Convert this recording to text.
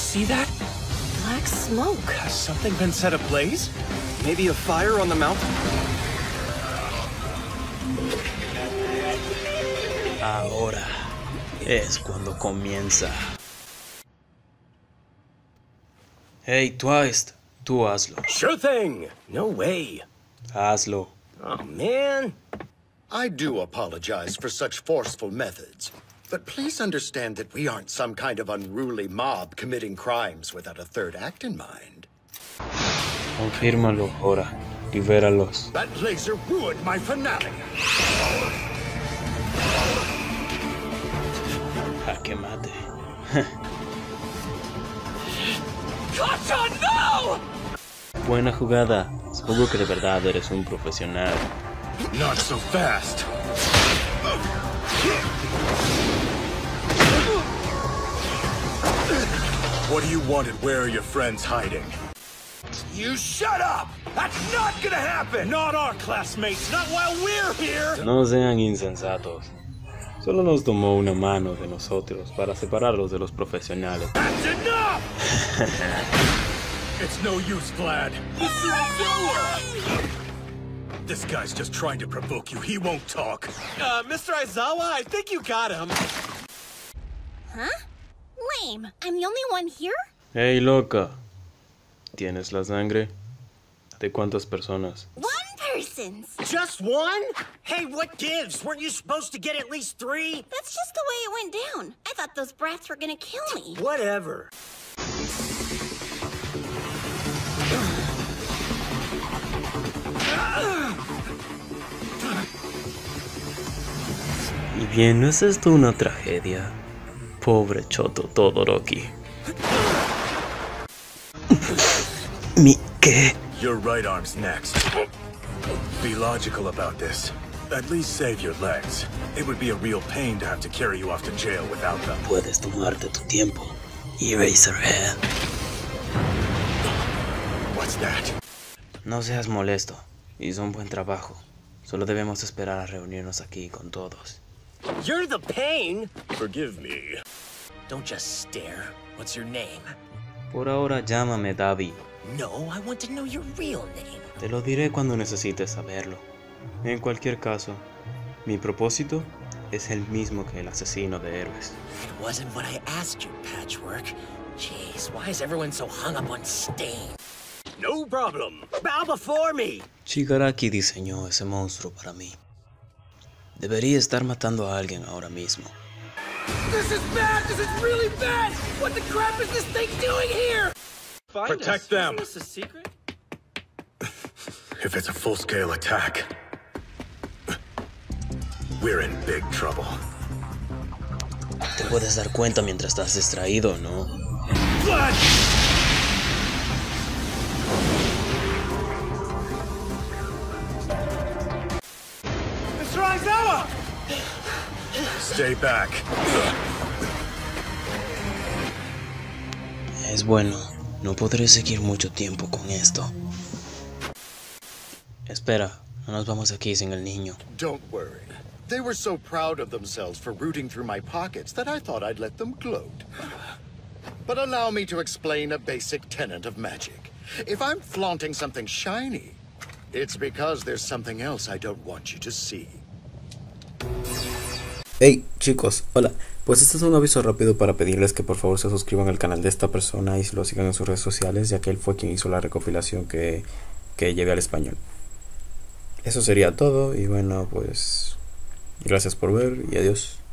see that? Black smoke. Has something been set ablaze? Maybe a fire on the mountain? Ahora es cuando comienza. Hey, Twice, tú hazlo. Sure thing. No way. Hazlo. Oh, man. I do apologize for such forceful methods, but please understand that we aren't some kind of unruly mob committing crimes without a third act in mind. Confírmalo ahora. Libéralos. That laser ruined my finale. Jaque mate. Katja, no! Buena jugada. Supongo que de verdad eres un profesional. Not so fast. What do you want and where are your friends hiding? You shut up! That's not gonna happen! Not our classmates, not while we're here! No sean insensatos. Solo nos tomó una mano de nosotros para separarlos de los profesionales. That's enough! It's no use, Vlad. This guy's just trying to provoke you. He won't talk. Mr. Aizawa, I think you got him. Huh? Lame. I'm the only one here? Hey, loca. ¿Tienes la sangre? ¿De cuántas personas? One person's. Just one? Hey, what gives? Weren't you supposed to get at least 3? That's just the way it went down. I thought those brats were gonna kill me. Whatever. Y bien, ¿no es esto una tragedia? Pobre Choto Todoroki. ¿Qué? Your right arm's next. Be logical about this. At least save your legs. It would be a real pain to have to carry you off to jail without them. Puedes tomarte tu tiempo. Eraserhead. What's that? No seas molesto. Hizo un buen trabajo. Solo debemos esperar a reunirnos aquí con todos. You're the pain! Forgive me. Don't just stare. What's your name? Por ahora llámame Davi. No, I want to know your real name. Te lo diré cuando necesites saberlo. En cualquier caso, mi propósito es el mismo que el asesino de héroes. It wasn't what I asked you, Patchwork. Jeez, why is everyone so hung up on Stain? No problem. Bow before me. Shigaraki diseñó ese monstruo para mí. Debería estar matando a alguien ahora mismo. This is bad! This is really bad! What the crap is this thing doing here? Protect them. Isn't this a secret? If it's a full-scale attack, we're in big trouble. Te puedes dar cuenta mientras estás distraído, ¿no? Blood! Mr. Aizawa! Stay back. Es bueno. No podré seguir mucho tiempo con esto. Espera, no nos vamos de aquí sin el niño. Don't worry. They were so proud of themselves for rooting through my pockets that I thought I'd let them gloat. But allow me to explain a basic tenet of magic. If I'm flaunting something shiny, it's because there's something else I don't want you to see. Hey chicos, hola. Pues este es un aviso rápido para pedirles que por favor se suscriban al canal de esta persona y se lo sigan en sus redes sociales, ya que él fue quien hizo la recopilación que llevé al español. Eso sería todo y bueno, pues gracias por ver y adiós.